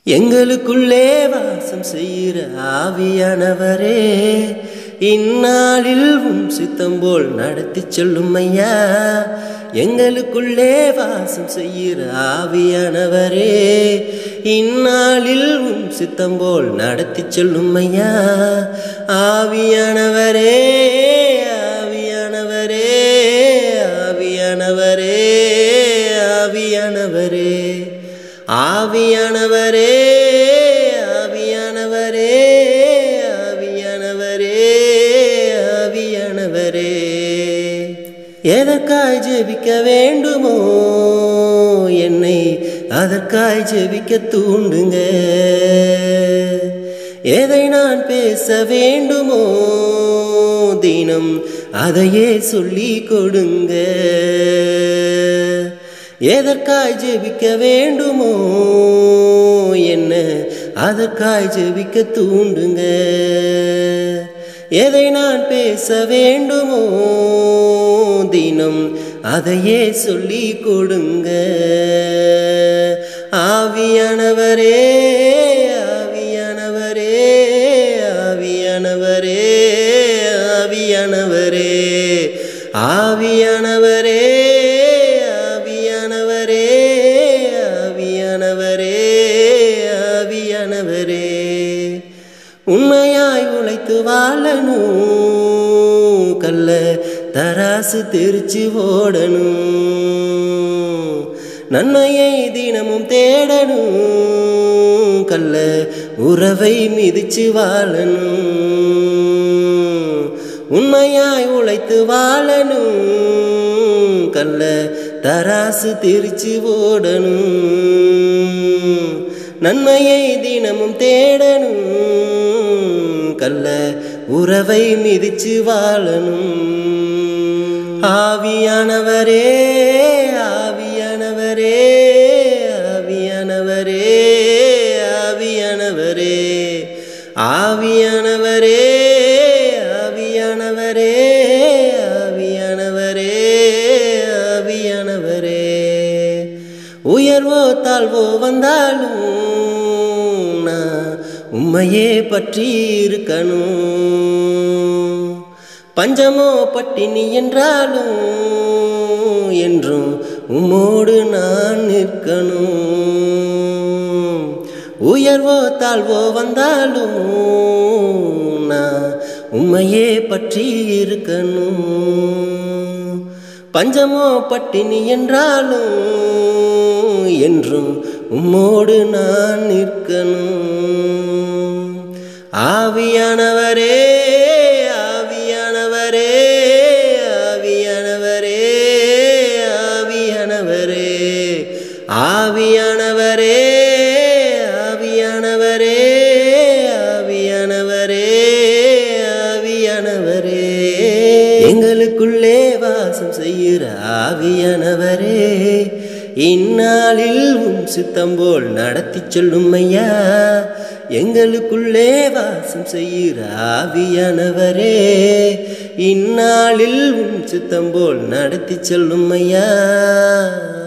எங்களுக்குள்ளே வாசம் செய்கிற ஆவியானவரே, இந்நாளில் சித்தம் போல் நடத்தி சொல்லும் ஐயா. எங்களுக்குள்ளே வாசம் செய்கிற ஆவியானவரே, இந்நாளில் சித்தம் போல் நடத்தி சொல்லும் ஐயா. ஆவியானவரே ஆவியானவரே ஆவியானவரே ஆவியானவரே ஆவியானவரே ஆவியானவரே ஆவியானவரே ஆவியானவரே, எதற்காய் ஜெபிக்க வேண்டுமோ என்னை அதற்காய் ஜெபிக்க தூண்டுங்க. எதை நான் பேச வேண்டுமோ தினம் அதையே சொல்லி கொடுங்க. எதற்காய் ஜெபிக்க வேண்டுமோ என்ன அதற்காய் ஜெபிக்க தூண்டுங்க. எதை நான் பேச வேண்டுமோ தினம் அதையே சொல்லி கொடுங்க. ஆவியானவரே ஆவியானவரே ஆவியானவரே ஆவியானவரே ஆவியானவரே ஆவியானவரே ஆவியானவரே ஆவியானவரே, உண்மையாய் உழைத்து வாழணும், கல்ல தராசு தெரிச்சு ஓடணும், நன்மையை தினமும் தேடணும், கல்ல உறவை மிதிச்சு வாழணும். உண்மையாய் உழைத்து வாழணும், கல்ல தராசு தெரிச்சு ஓடணும், நன்மையை தினமும் தேடணும், கல்ல உறவை மிதிச்சு வாழணும். ஆவியானவரே ஆவியானவரே ஆவியானவரே ஆவியானவரே ஆவியானவரே ஆவியானவரே ஆவியானவரே ஆவியானவரே, உயர்வோ தாழ்வோ வந்தாலும் நான் உம்மையே பற்றி இருக்கணும். பஞ்சமோ பட்டினி என்றாலும் என்றும் உம்மோடு நான் நிற்கணும். உயர்வோ தாழ்வோ வந்தாலும் நான் உம்மையே பற்றி இருக்கணும். பஞ்சமோ பட்டினி என்றாலும் என்றும் உம்மோடு நான் நிற்கணும். ஆவியானவரே ஆவியானவரே ஆவியானவரே ஆவியானவரே ஆவியானவரே ஆவியானவரே ஆவியானவரே ஆவியானவரே, எங்களுக்குள்ளே வாசம் செய்கிற ஆவியானவரே, இந்நாளில் சித்தம் போல் நடத்தி சொல்லும் ஐயா. எங்களுக்குள்ளே வாசம் செய்கிற ஆவியானவரே, இந்நாளில் சித்தம் போல் நடத்தி சொல்லும் ஐயா.